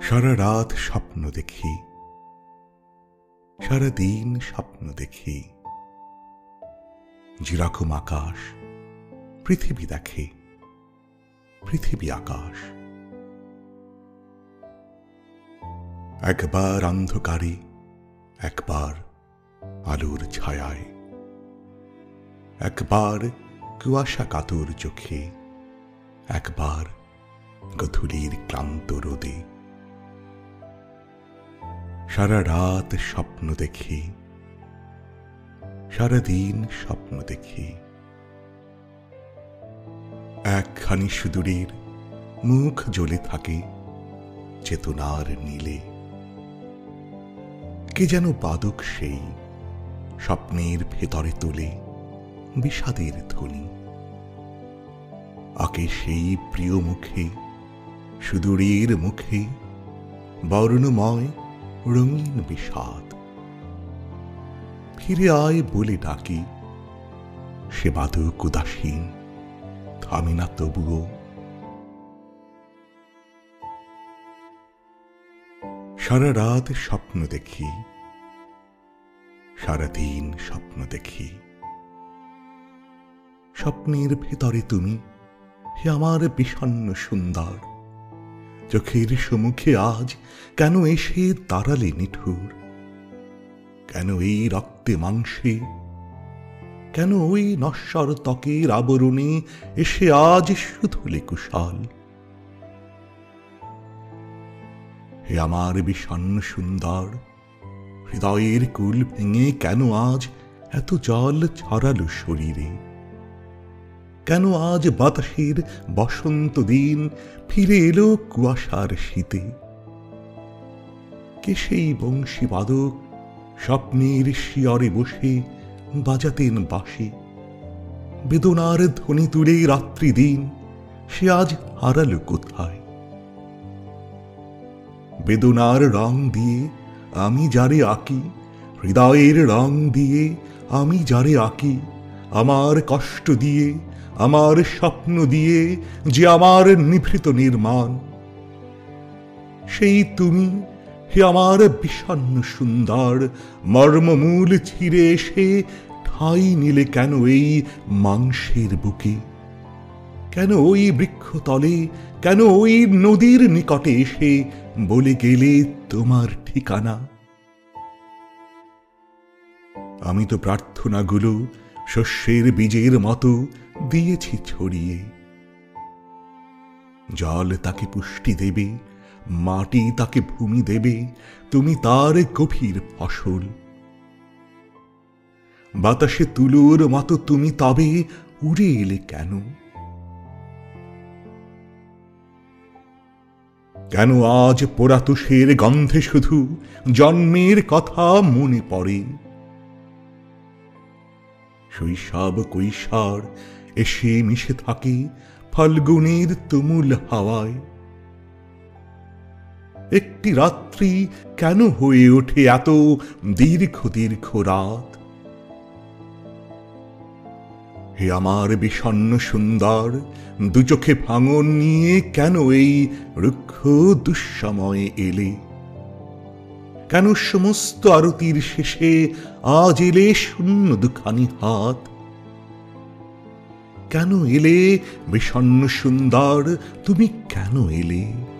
সারা রাত স্বপ্ন দেখি, সারা দিন স্বপ্ন দেখি। যেরকম আকাশ পৃথিবী দেখে, পৃথিবী আকাশ। একবার অন্ধকারে, একবার আলোর ছায়ায়, একবার কুয়াশা কাতর চোখে, একবার গধূলির ক্লান্ত রোদে। সারা রাত স্বপ্ন দেখি, সারা দিন স্বপ্ন দেখি। একখানি সুদূরের মুখ জ্বলে থাকে চেতনার নীলে। কে যেন বাদক সেই স্বপ্নের ভেতরে তোলে বিষাদের ধ্বনি। আকে সেই প্রিয় মুখে, সুদূরের মুখে বর্ণময় রঙিন বিষাদ। ফিরে আয় বলে ডাকি, সে বাদক উদাসীন থামে না তবুও। সারা রাত স্বপ্ন দেখি, সারা দিন স্বপ্ন দেখি। স্বপ্নের ভেতরে তুমি, হে আমার বিষণ্ণ সুন্দর। চোখের সম্মুখে আজ কেন এসে দাঁড়ালে নিঠুর? কেন এই রক্তে মাংসে, কেন ওই নশ্বর ত্বকের আবরণে এসে আজ শুধুলে কুশল? হে আমার বিষণ্ণ সুন্দর, হৃদয়ের কুল ভেঙে কেন আজ এত জল ছড়ালো শরীরে? কেন আজ বাতাসের বসন্ত দিন ফিরে এলো কুয়াশার শীতে? কে সেই বংশীবাদক স্বপ্নের শিয়রে বসে বাজাতেন বাঁশি? বেদনার ধ্বনি তুলে রাত্রি দিন সে আজ হারালো কোথায়? বেদনার রং দিয়ে আমি যারে আঁকি, হৃদয়ের রং দিয়ে আমি যারে আঁকি, আমার কষ্ট দিয়ে, আমার স্বপ্ন দিয়ে যে আমার নিভৃত নির্মাণ, সেই তুমি হে আমার বিষণ্ণ সুন্দর। মর্মমূল ছিঁড়ে এসে ঠাঁই নিলে কেন এই মাংসের বুকে? কেন ওই বৃক্ষতলে, কেন ওই নদীর নিকটে এসে বলে গেলে তোমার ঠিকানা? আমি তো প্রার্থনাগুলো শস্যের বীজের মতো দিয়েছি ছড়িয়ে। জল তাকে পুষ্টি দেবে, মাটি তাকে ভূমি দেবে, তুমি তার গভীর ফসল। বাতাসে তুলোর মতো তুমি তবে উড়ে এলে কেন? কেন আজ পোড়া তুষের গন্ধে শুধু জন্মের কথা মনে পড়ে? শৈশব কৈশোর এসে মিশে থাকে ফাল্গুনের তুমুল হাওয়ায়। একটি রাত্রি কেন হয়ে ওঠে এত দীর্ঘ দীর্ঘ রাত? হে আমার বিষণ্ণ সুন্দর, দু চোখে ভাঙন নিয়ে কেন এই রুক্ষ দুঃসময়ে এলে? কেন সমস্ত আরতির শেষে আজ এলে শূন্য দুখানি হাত? কেন এলে বিষণ্ণ সুন্দর, তুমি কেন এলে?